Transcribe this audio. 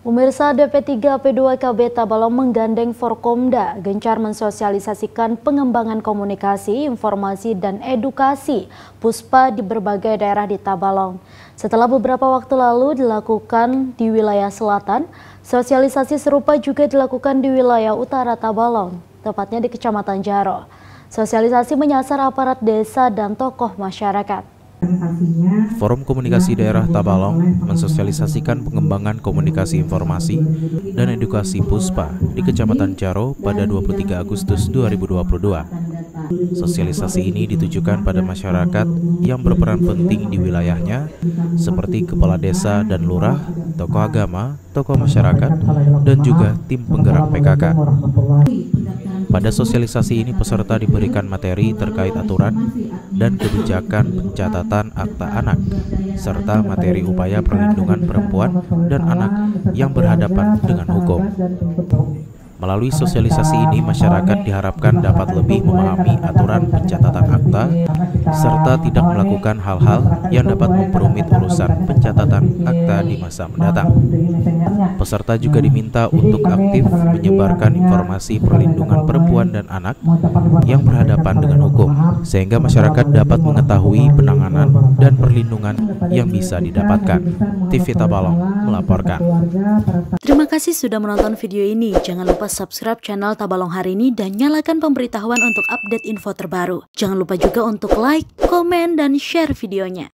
Pemirsa DP3 P2KB Tabalong menggandeng Forkomda gencar mensosialisasikan pengembangan komunikasi, informasi, dan edukasi Puspa di berbagai daerah di Tabalong. Setelah beberapa waktu lalu dilakukan di wilayah selatan, sosialisasi serupa juga dilakukan di wilayah utara Tabalong, tepatnya di Kecamatan Jaro. Sosialisasi menyasar aparat desa dan tokoh masyarakat. Forum Komunikasi Daerah Tabalong mensosialisasikan pengembangan komunikasi informasi dan edukasi Puspa di Kecamatan Jaro pada 23 Agustus 2022. Sosialisasi ini ditujukan pada masyarakat yang berperan penting di wilayahnya seperti kepala desa dan lurah, tokoh agama, tokoh masyarakat, dan juga tim penggerak PKK. Pada sosialisasi ini peserta diberikan materi terkait aturan dan kebijakan pencatatan akta anak, serta materi upaya perlindungan perempuan dan anak yang berhadapan dengan hukum. Melalui sosialisasi ini, masyarakat diharapkan dapat lebih memahami aturan pencatatan akta, serta tidak melakukan hal-hal yang dapat memperumit urusan pencatatan akta di masa mendatang. Peserta juga diminta untuk aktif menyebarkan informasi perlindungan perempuan dan anak yang berhadapan dengan hukum, sehingga masyarakat dapat mengetahui penanganan dan perlindungan yang bisa didapatkan. TV Tabalong melaporkan. Terima kasih sudah menonton video ini. Jangan lupa subscribe channel Tabalong Hari Ini dan nyalakan pemberitahuan untuk update info terbaru. Jangan lupa juga untuk like, komen, dan share videonya.